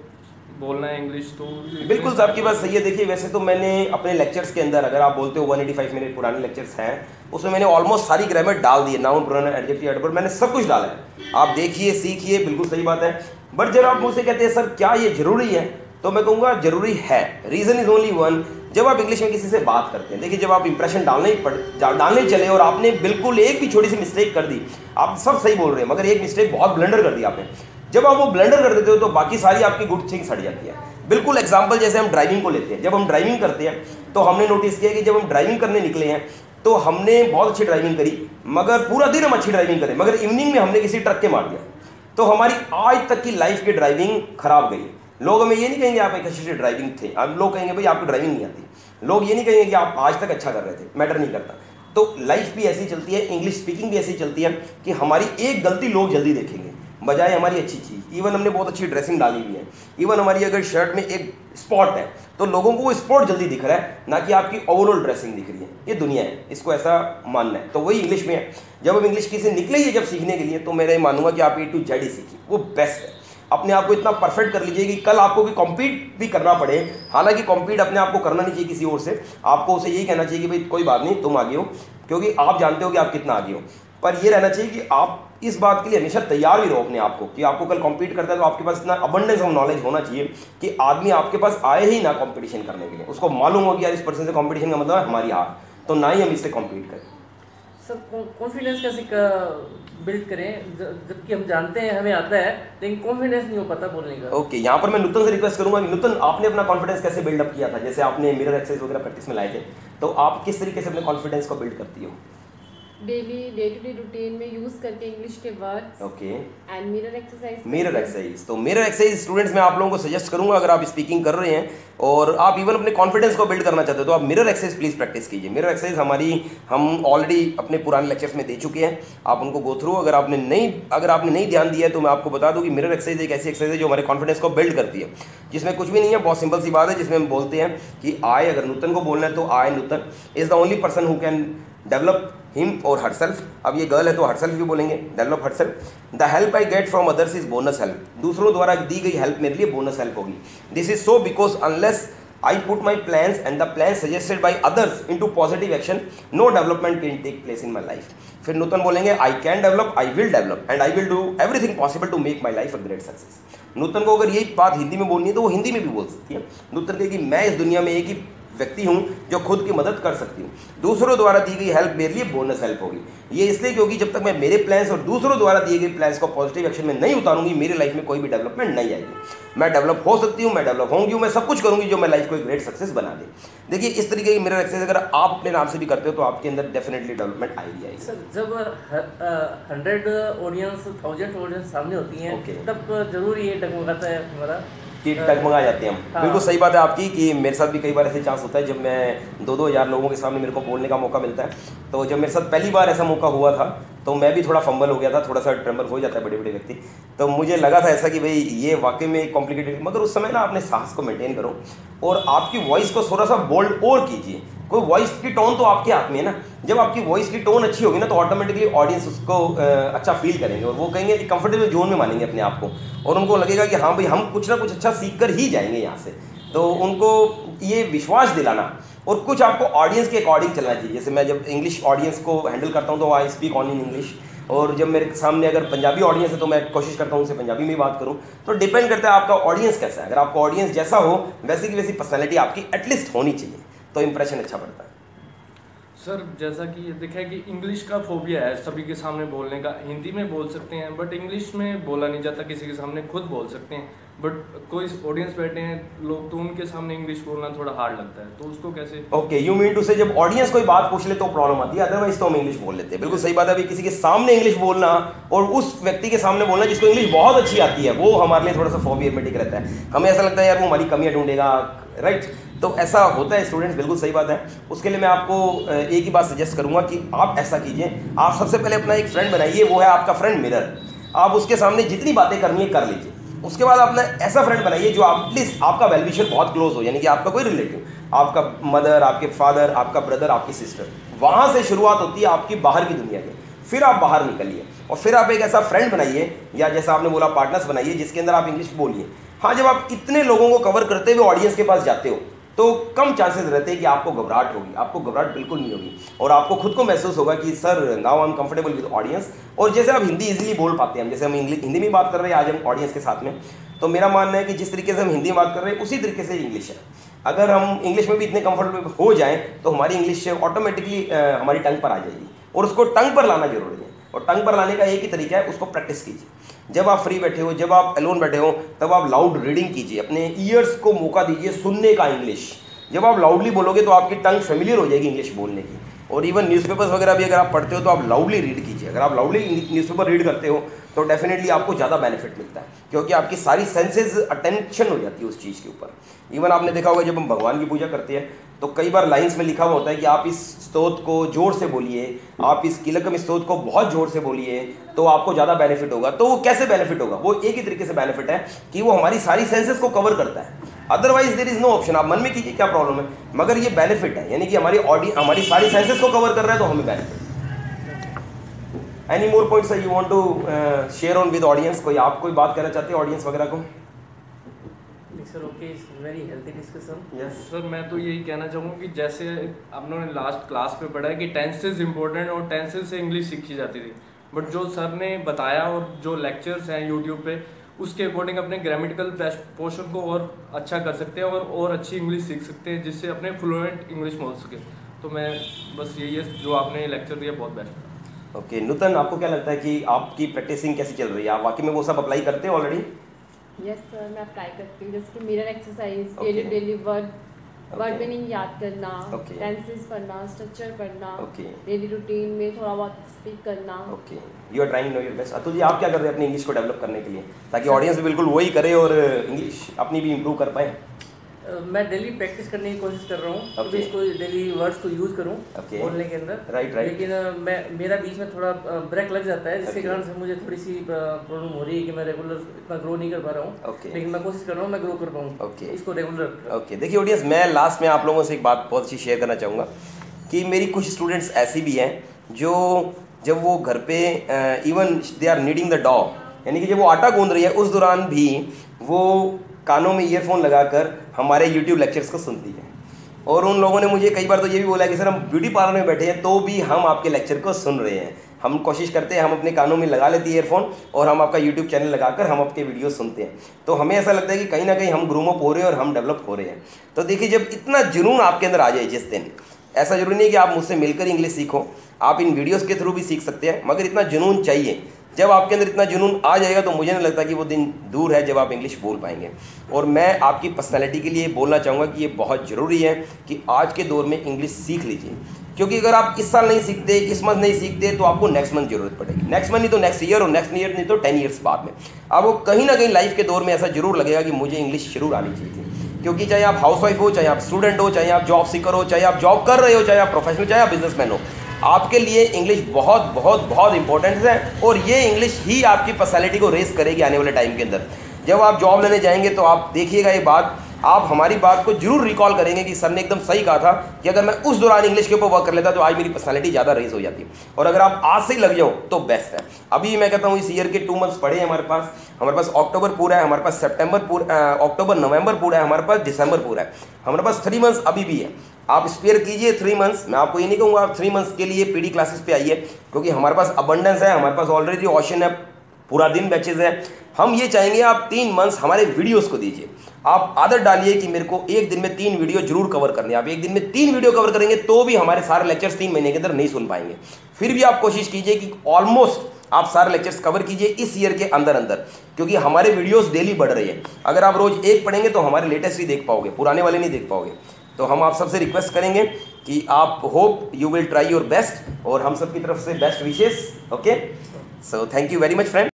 बोलना है इंग्लिश तो बिल्कुल साहब की बात सही है। देखिए वैसे तो मैंने अपने लेक्चर्स के अंदर, अगर आप बोलते हो एक सौ पचासी मिनट पुराने लेक्चर्स हैं, उसमें मैंने ऑलमोस्ट सारी ग्रामर डाल दी है, नाउन प्रोनाउन एडजेक्टिव एडवर्ब, मैंने सब कुछ डाला है। आप देखिए सीखिए, बिल्कुल सही बात है। बट जब आप मुझसे कहते हैं सर क्या ये जरूरी है, तो मैं कहूँगा जरूरी है। रीज़न इज ओनली वन, जब आप इंग्लिश में किसी से बात करते हैं, देखिए जब आप इंप्रेशन डालने पड़ डालने चले और आपने बिल्कुल एक भी छोटी सी मिस्टेक कर दी, आप सब सही बोल रहे हैं मगर एक मिस्टेक बहुत ब्लंडर कर दी आपने, जब आप वो ब्लंडर कर देते हो तो बाकी सारी आपकी गुड थिंग्स हट जाती है। बिल्कुल एग्जाम्पल जैसे हम ड्राइविंग को लेते हैं, जब हम ड्राइविंग करते हैं तो हमने नोटिस किया कि जब हम ड्राइविंग करने निकले हैं तो हमने बहुत अच्छी ड्राइविंग करी, मगर पूरा दिन हम अच्छी ड्राइविंग करें, मगर इवनिंग में हमने किसी ट्रक के मार दिया, तो हमारी आज तक की लाइफ की ड्राइविंग खराब गई। लोग हमें ये नहीं कहेंगे आप एक अच्छी ड्राइविंग थे, अब लोग कहेंगे भाई आपको ड्राइविंग नहीं आती। लोग ये नहीं कहेंगे कि आप आज तक अच्छा कर रहे थे, मैटर नहीं करता। तो लाइफ भी ऐसी चलती है, इंग्लिश स्पीकिंग भी ऐसी चलती है कि हमारी एक गलती लोग जल्दी देखेंगे बजाय हमारी अच्छी चीज़। इवन हमने बहुत अच्छी ड्रेसिंग डाली हुई है, इवन हमारी अगर शर्ट में एक स्पॉट है तो लोगों को वो स्पॉट जल्दी दिख रहा है, ना कि आपकी ओवरऑल ड्रेसिंग दिख रही है। ये दुनिया है, इसको ऐसा मानना है। तो वही इंग्लिश में है, जब हम इंग्लिश किसी निकले ही जब सीखने के लिए, तो मैं मानूंगा कि आप ए टू जेड ही सीखिए, वो बेस्ट है। अपने आप को इतना परफेक्ट कर लीजिए कि कल आपको भी कॉम्पीट भी करना पड़े, हालांकि कॉम्पीट अपने आप को करना नहीं चाहिए किसी और से, आपको उसे यही कहना चाहिए कि भाई कोई बात नहीं तुम आगे हो, क्योंकि आप जानते हो कि आप कितना आगे हो। पर ये रहना चाहिए कि आप इस बात के लिए हमेशा तैयार भी रहो अपने आप को कि आपको कल कॉम्पीट करता है तो आपके पास इतना अबंडेंस ऑफ नॉलेज होना चाहिए कि आदमी आपके पास आए ही ना कंपटीशन करने के लिए, उसको मालूम हो कि यार इस पर्सन से कंपटीशन का मतलब है हमारी हार, तो ना ही हम इससे कॉम्पीट करें। सर कॉन्फिडेंस कैसे बिल्ड करें जबकि हम जानते हैं हमें आता है लेकिन कॉन्फिडेंस नहीं हो पाता बोलने का। ओके okay, यहाँ पर मैं नूतन से रिक्वेस्ट करूंगा कि नूतन आपने अपना कॉन्फिडेंस कैसे बिल्डअप किया था, जैसे आपने मिरर एक्सरसाइज वगैरह प्रैक्टिस में लाए थे, तो आप किस तरीके से अपने कॉन्फिडेंस को बिल्ड करती हो? Daily day to day routine में यूज करके इंग्लिश के words okay and mirror exercise. Mirror exercise, तो मिरर एक्सरसाइज स्टूडेंट्स मैं आप लोगों को सजेस्ट करूंगा, अगर आप स्पीकिंग कर रहे हैं और आप इवन अपने कॉन्फिडेंस को बिल्ड करना चाहते हो तो आप मिरर एक्सरसाइज प्लीज प्रैक्टिस कीजिए। मिरर एक्सरसाइज हमारी हम ऑलरेडी अपने पुराने लेक्चर्स में दे चुके हैं, आप उनको गो थ्रू, अगर आपने नहीं अगर आपने नहीं ध्यान दिया है तो मैं आपको बता दूं कि मिरर एक्सरसाइज एक ऐसी एक्सरसाइज है जो हमारे कॉन्फिडेंस को बिल्ड करती है, जिसमें कुछ भी नहीं है, बहुत सिंपल सी बात है, जिसमें हम बोलते हैं कि आई, अगर नूतन को बोलना है तो I Nutan is the only person who can develop him और हरसेल्फ। अब ये गर्ल है तो हरसेल्फ भी बोलेंगे, develop herself. The help I get from others is bonus help, दूसरों द्वारा दी गई हेल्प मेरे लिए बोनस हेल्प होगी। This is so because unless I put my plans and the plan suggested by others into positive action no development can take place in my life. फिर नूतन बोलेंगे I can develop, I will develop and I will do everything possible to make my life a great success. Nutan को अगर यही बात हिंदी में बोलनी है तो वो हिंदी में भी बोल सकती है। नूतन कहेगी मैं इस दुनिया में एक ही व्यक्ति हूं जो खुद की मदद कर सकती हूँ, दूसरों द्वारा दी गई हेल्प मेरे लिए बोनस हेल्प होगी। ये इसलिए क्योंकि जब तक मैं मेरे प्लान्स और दूसरों द्वारा दिए गए प्लान्स को पॉजिटिव एक्शन में नहीं उतारूंगी, मेरी लाइफ में कोई भी डेवलपमेंट नहीं आएगी। मैं डेवलप हो सकती हूँ, मैं डेवलप होंगी, मैं सब कुछ करूंगी जो मैं लाइफ को एक ग्रेट सक्सेस बना दे। देखिए इस तरीके की मिरर एक्सरसाइज अगर आप अपने नाम से भी करते हो तो आपके अंदर डेफिनेटली डेवलपमेंट आएगी आएगी। सर जब हंड्रेड ऑडियंस थाउजेंड ऑडियंस सामने होती हैं Okay. तब जरूर ये डगमगाता है हमारा कि टगमगा जाते हैं हम। हाँ। बिल्कुल सही बात है आपकी कि मेरे साथ भी कई बार ऐसे चांस होता है जब मैं दो दो हज़ार लोगों के सामने मेरे को बोलने का मौका मिलता है। तो जब मेरे साथ पहली बार ऐसा मौका हुआ था तो मैं भी थोड़ा फंबल हो गया था, थोड़ा सा ट्रेम्बल हो जाता है बड़े बड़े व्यक्ति, तो मुझे लगा था ऐसा कि भाई ये वाकई में कॉम्प्लिकेटेड, मगर उस समय ना अपने साहस को मेंटेन करो और आपकी वॉइस को थोड़ा सा बोल्ड और कीजिए। कोई वॉइस की टोन तो आपके हाथ में है ना, जब आपकी वॉइस की टोन अच्छी होगी ना तो ऑटोमेटिकली ऑडियंस उसको अच्छा फील करेंगे और वो कहेंगे कंफर्टेबल जोन में मानेंगे अपने आप को, और उनको लगेगा कि हाँ भाई हम कुछ ना कुछ अच्छा सीख कर ही जाएंगे यहाँ से। तो उनको ये विश्वास दिलाना और कुछ आपको ऑडियंस के अकॉर्डिंग चलना चाहिए। जैसे मैं जब इंग्लिश ऑडियंस को हैंडल करता हूँ तो I speak on in English, और जब मेरे सामने अगर पंजाबी ऑडियंस है तो मैं कोशिश करता हूँ उनसे पंजाबी में बात करूँ। तो डिपेंड करता है आपका ऑडियंस कैसा है। अगर आपका ऑडियंस जैसा हो वैसी की वैसी पर्सनैलिटी आपकी एटलीस्ट होनी चाहिए, तो इंप्रेशन अच्छा पड़ता है। सर जैसा कि ये देखा है कि इंग्लिश का फोबिया है सभी के सामने बोलने का, हिंदी में बोल सकते हैं बट इंग्लिश में बोला नहीं जाता किसी के सामने, खुद बोल सकते हैं बट कोई ऑडियंस बैठे हैं लोग तो उनके सामने इंग्लिश बोलना थोड़ा हार्ड लगता है, तो उसको कैसे? ओके यू मीन टू से जब ऑडियंस कोई बात पूछ ले तो प्रॉब्लम आती है, अदरवाइज तो हम इंग्लिश बोल लेते हैं। बिल्कुल सही बात है। अभी किसी के सामने इंग्लिश बोलना और उस व्यक्ति के सामने बोलना जिसको इंग्लिश बहुत अच्छी आती है वो हमारे लिए थोड़ा सा फोबियामेटिक रहता है। हमें ऐसा लगता है यार वो हमारी कमियां ढूंढेगा, राइट? तो ऐसा होता है स्टूडेंट्स, बिल्कुल सही बात है। उसके लिए मैं आपको एक ही बात सजेस्ट करूंगा कि आप ऐसा कीजिए, आप सबसे पहले अपना एक फ्रेंड बनाइए, वो है आपका फ्रेंड मिरर। आप उसके सामने जितनी बातें करनी है कर लीजिए। उसके बाद अपना ऐसा फ्रेंड बनाइए जो आप एटलीस्ट आपका वेलविशर बहुत क्लोज हो, यानी कि आपका कोई रिलेटिव, आपका मदर, आपके फादर, आपका ब्रदर, आपकी सिस्टर। वहाँ से शुरुआत होती है आपकी बाहर की दुनिया की, फिर आप बाहर निकलिए और फिर आप एक ऐसा फ्रेंड बनाइए या जैसा आपने बोला पार्टनर्स बनाइए जिसके अंदर आप इंग्लिश बोलिए। हाँ, जब आप इतने लोगों को कवर करते हुए ऑडियंस के पास जाते हो तो कम चांसेस रहते हैं कि आपको घबराहट होगी। आपको घबराहट बिल्कुल नहीं होगी और आपको खुद को महसूस होगा कि sir now I am comfortable with audience. और जैसे आप हिंदी इजीली बोल पाते हैं, हम जैसे हम इंग्लिश हिंदी में बात कर रहे हैं आज हम ऑडियंस के साथ में, तो मेरा मानना है कि जिस तरीके से हम हिंदी में बात कर रहे हैं उसी तरीके से इंग्लिश है। अगर हम इंग्लिश में भी इतने कंफर्टेबल हो जाएं तो हमारी इंग्लिश ऑटोमेटिकली हमारी टंग पर आ जाएगी और उसको टंग पर लाना जरूरी है। और टंग पर लाने का एक ही तरीका है, उसको प्रैक्टिस कीजिए। जब आप फ्री बैठे हो, जब आप अलोन बैठे हो, तब आप लाउड रीडिंग कीजिए, अपने ईयर्स को मौका दीजिए सुनने का इंग्लिश। जब आप लाउडली बोलोगे तो आपकी टंग फेमिलियर हो जाएगी इंग्लिश बोलने की। और इवन न्यूज़पेपर्स वगैरह भी अगर आप पढ़ते हो तो आप लाउडली रीड कीजिए। अगर आप लाउडली न्यूज़पेपर रीड करते हो तो डेफिनेटली आपको ज़्यादा बेनिफिट मिलता है, क्योंकि आपकी सारी सेंसेस अटेंशन हो जाती है उस चीज़ के ऊपर। इवन आपने देखा होगा जब हम भगवान की पूजा करते हैं तो कई बार लाइंस में लिखा हुआ होता है कि आप इस स्तोत्र को जोर से बोलिए, आप इस किलकम स्तोत्र को बहुत जोर से बोलिए तो आपको ज़्यादा बेनिफिट होगा। तो वो कैसे बेनिफिट होगा? वो एक ही तरीके से बेनिफिट है कि वो हमारी सारी सेंसेस को कवर करता है। Otherwise there is no option. आप मन में कीजिए क्या प्रॉब्लम है, मगर ये बेनिफिट है, यानी कि हमारी ऑडियंस हमारी सारी सेंसेस को कवर कर रहा है तो हमें benefit. Any more points you want to share on with audience? कोई आप कोई बात करना चाहते हैं ऑडियंस वगैरह को? Sir okay, it's very healthy discussion. Yes sir, मैं तो यही कहना चाहूँगा कि जैसे आपने लास्ट क्लास में पढ़ा है कि टेंसेस इंपॉर्टेंट और टेंसेस से इंग्लिश सीखी जाती थी, बट जो सर ने बताया और जो लेक्चर्स हैं यूट्यूब पे उसके अकॉर्डिंग अपने ग्रामेटिकल पोर्शन को और अच्छा कर सकते हैं और और अच्छी इंग्लिश सीख सकते हैं, जिससे अपने फ्लुएंट इंग्लिश बोल सके। तो मैं बस यही है जो आपने लेक्चर दिया, बहुत बेस्ट। ओके नूतन, आपको क्या लगता है कि आपकी प्रैक्टिसिंग कैसी चल रही है? आप वाकई में वो सब अप्लाई करते हैं ऑलरेडी? यस सर, मैं अप्लाई करती हूँ, जैसे कि mirror exercise, Okay. Daily daily word word Okay. Meaning याद करना, Okay. टेंसेस पढ़ना, स्ट्रक्चर पढ़ना, Okay. डेली रूटीन में थोड़ा बहुत स्पीक करना। Okay, you are trying no your best. Atul ji, आप क्या कर रहे हैं अपनी इंग्लिश को डेवलप करने के लिए, ताकि ऑडियंस भी बिल्कुल वही करे और इंग्लिश अपनी भी इम्प्रूव कर पाए? मैं डेली प्रैक्टिस करने की कोशिश कर रहा हूँ Okay. okay. इसको डेली वर्ड्स को यूज़ करूँ Okay. बोलने के अंदर। Right, right. लेकिन अ, मैं मेरा बीच में थोड़ा ब्रेक लग जाता है, जिसके Okay. कारण से मुझे थोड़ी सी प्रॉब्लम हो रही है कि मैं रेगुलर इतना ग्रो नहीं कर पा रहा हूँ। Okay. लेकिन मैं कोशिश कर रहा हूँ मैं ग्रो कर पाऊँ Okay. इसको रेगुलर। ओके, देखिए ऑडियंस, मैं लास्ट में आप लोगों से एक बात बहुत अच्छी शेयर करना चाहूँगा कि मेरी कुछ स्टूडेंट्स ऐसी भी हैं जो जब वो घर पे even they are needing the डॉ, यानी कि जब वो आटा गूंद रही है उस दौरान भी वो कानों में ईयरफोन लगाकर हमारे यूट्यूब लेक्चर्स को सुनती है। और उन लोगों ने मुझे कई बार तो ये भी बोला कि सर हम ब्यूटी पार्लर में बैठे हैं तो भी हम आपके लेक्चर को सुन रहे हैं। हम कोशिश करते हैं, हम अपने कानों में लगा लेते हैं ईयरफोन और हम आपका यूट्यूब चैनल लगाकर हम आपके वीडियो सुनते हैं। तो हमें ऐसा लगता है कि कहीं ना कहीं हम ग्रूम अप हो रहे हैं और हम डेवलप हो रहे हैं। तो देखिए, जब इतना जुनून आपके अंदर आ जाए जिस दिन, ऐसा जरूरी नहीं है कि आप मुझसे मिलकर इंग्लिश सीखो, आप इन वीडियोज़ के थ्रू भी सीख सकते हैं, मगर इतना जुनून चाहिए। जब आपके अंदर इतना जुनून आ जाएगा तो मुझे नहीं लगता कि वो दिन दूर है जब आप इंग्लिश बोल पाएंगे। और मैं आपकी पर्सनैलिटी के लिए बोलना चाहूँगा कि ये बहुत ज़रूरी है कि आज के दौर में इंग्लिश सीख लीजिए, क्योंकि अगर आप इस साल नहीं सीखते, इस मंथ नहीं सीखते, तो आपको नेक्स्ट मंथ जरूरत पड़ेगी, नेक्स्ट मंथ नहीं तो नेक्स्ट ईयर, और नेक्स्ट ईयर नहीं तो टेन ईयर्स बाद में आपको कहीं ना कहीं लाइफ के दौर में ऐसा जरूर लगेगा कि मुझे इंग्लिश जरूर आनी चाहिए थी। क्योंकि चाहे आप हाउसवाइफ हो, चाहे आप स्टूडेंट हो, चाहे आप जॉब सीकर हो, चाहे आप जॉब कर रहे हो, चाहे आप प्रोफेशनल, चाहे आप बिजनेसमैन हो, आपके लिए इंग्लिश बहुत बहुत बहुत इंपॉर्टेंट है। और ये इंग्लिश ही आपकी पर्सनैलिटी को रेस करेगी आने वाले टाइम के अंदर। जब आप जॉब लेने जाएंगे तो आप देखिएगा ये बात, आप हमारी बात को जरूर रिकॉल करेंगे कि सर ने एकदम सही कहा था कि अगर मैं उस दौरान इंग्लिश के ऊपर वर्क कर लेता तो आज मेरी पर्सनैलिटी ज़्यादा रेस हो जाती। और अगर आप आज से ही लग जाओ तो बेस्ट है। अभी मैं कहता हूँ इस ईयर के टू मंथ्स पड़े हैं हमारे पास, हमारे पास अक्टूबर पूरा है, हमारे पास सितंबर पूरा, अक्टूबर नवंबर पूरा है, हमारे पास दिसंबर पूरा है, हमारे पास थ्री मंथ्स अभी भी है। आप स्पेयर कीजिए थ्री मंथ्स। मैं आपको ये नहीं कहूँगा आप थ्री मंथ्स के लिए पीडी क्लासेस पे आइए, क्योंकि हमारे पास अबंडेंस है, हमारे पास ऑलरेडी ऑप्शन है, पूरा दिन बैचेज है। हम ये चाहेंगे आप तीन मंथ्स हमारे वीडियोस को दीजिए। आप आदत डालिए कि मेरे को एक दिन में तीन वीडियो जरूर कवर करने। आप एक दिन में तीन वीडियो कवर करेंगे तो भी हमारे सारे लेक्चर्स तीन महीने के अंदर नहीं सुन पाएंगे। फिर भी आप कोशिश कीजिए कि ऑलमोस्ट आप सारे लेक्चर्स कवर कीजिए इस ईयर के अंदर अंदर, क्योंकि हमारे वीडियोस डेली बढ़ रही है। अगर आप रोज एक पढ़ेंगे तो हमारे लेटेस्ट ही देख पाओगे, पुराने वाले नहीं देख पाओगे। तो हम आप सबसे रिक्वेस्ट करेंगे कि आप hope you will try your best, और हम सब की तरफ से best wishes. Okay, so thank you very much friend.